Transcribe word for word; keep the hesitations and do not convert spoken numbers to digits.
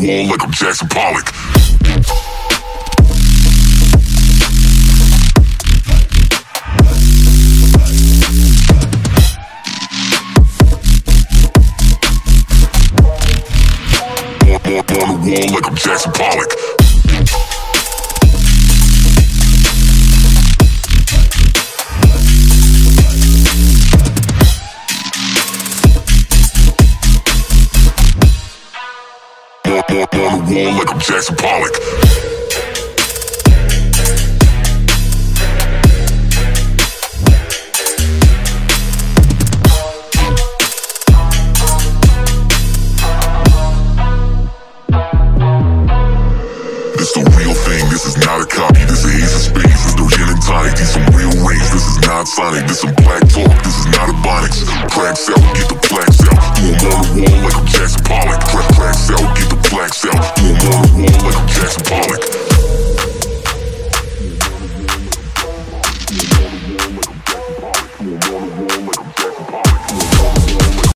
wall like I'm Jackson Pollock. On the wall like I'm Jackson Pollock. On the wall like I'm Jackson Pollock. This the real thing, this is not a copy, this is ace of spades, this no gin and tonic, these some real rings, this is not sonic, this some black talk, this is not ebonics. Cracks out, get the plaques out, do 'em on the wall like I'm Jackson Pollock. Crack, cracks out, get the plaques out, do 'em on the wall like I'm Jackson Pollock.